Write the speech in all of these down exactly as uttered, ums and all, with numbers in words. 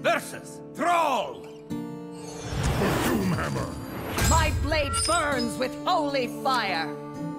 versus Thrall! For Doomhammer! My blade burns with holy fire!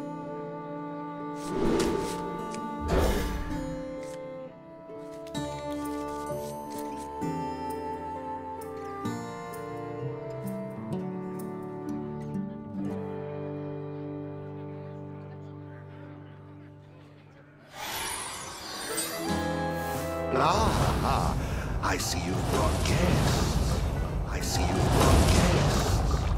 Ah, I see you brought guests. I see you brought guests.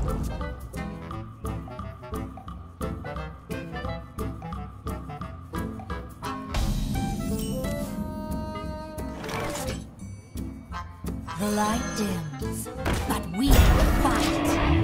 The light dims, but we fight.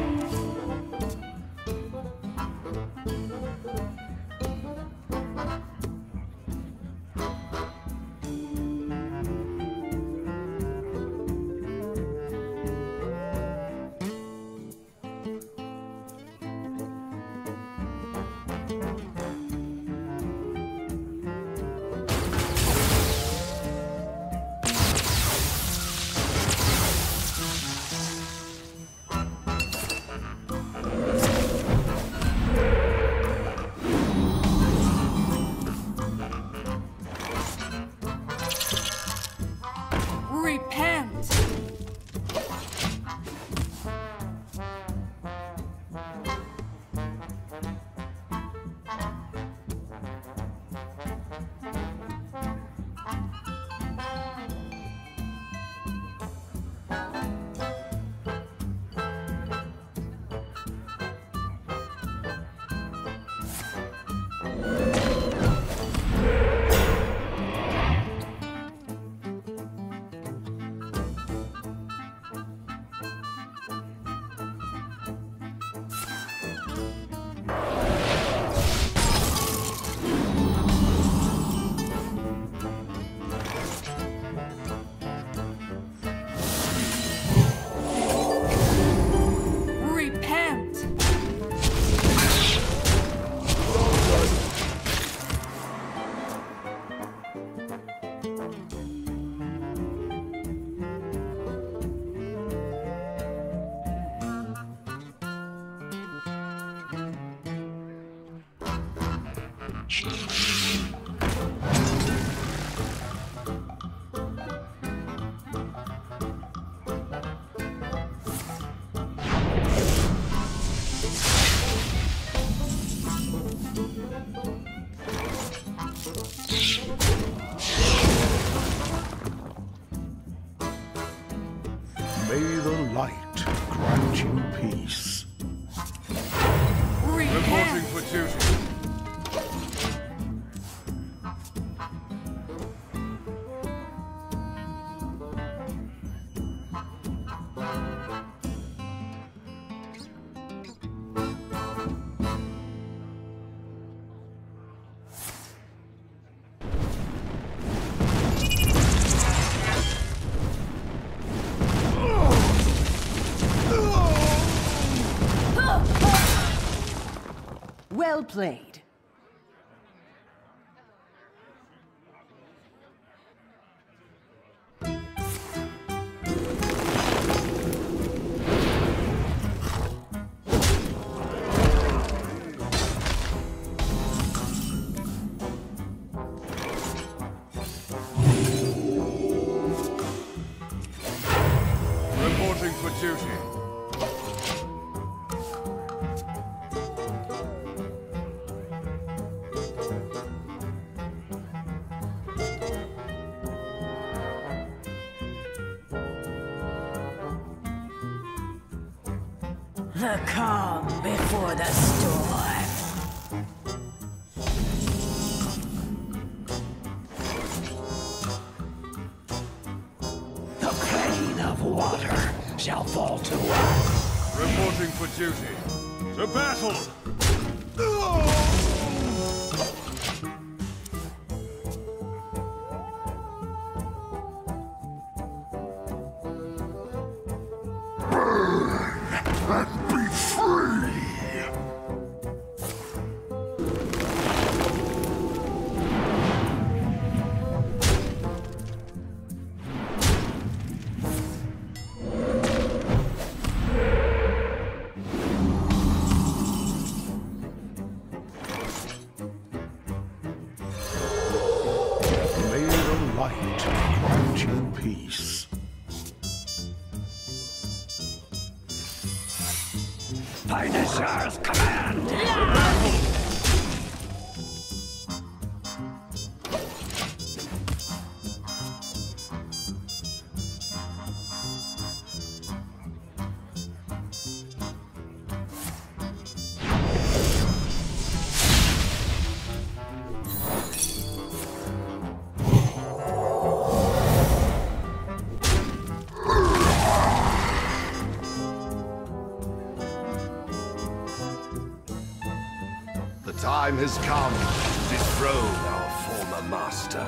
May the light grant you peace. Reporting for duty. Well played. Reporting for duty. The calm before the storm. The pain of water shall fall to us. Reporting for duty. To battle! And be free! Punisher's command! The time has come to dethrone our former master.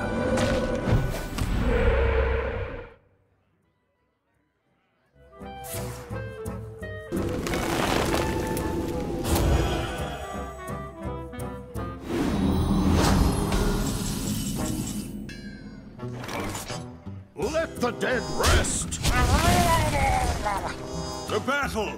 Let the dead rest! To battle!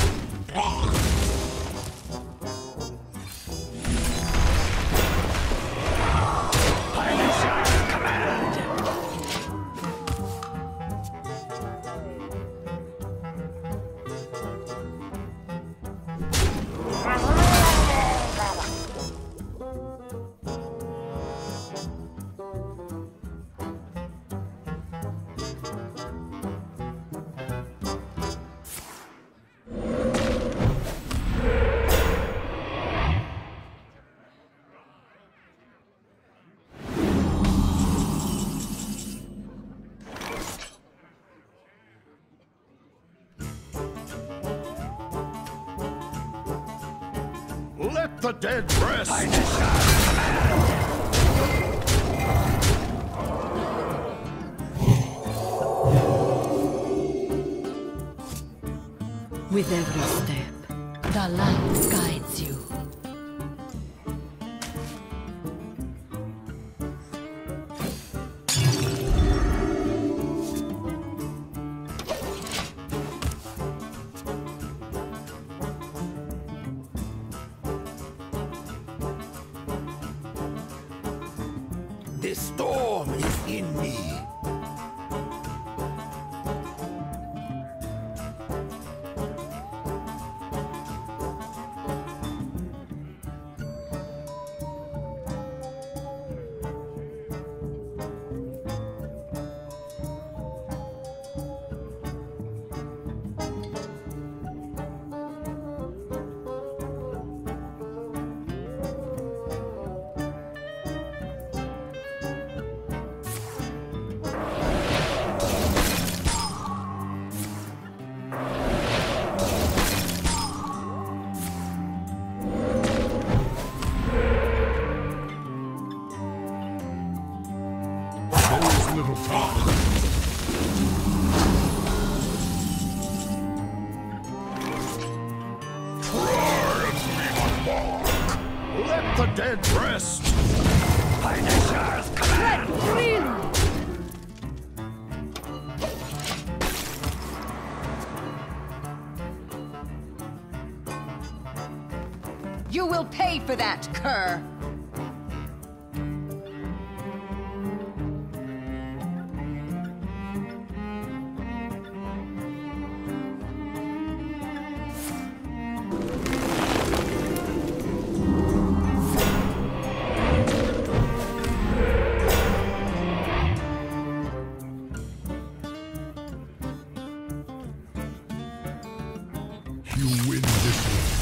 Let the dead rest! With every step, the light guides you. The storm is in me. Little talk. Let the dead rest! Punisher's command! You will pay for that, cur! You win this one.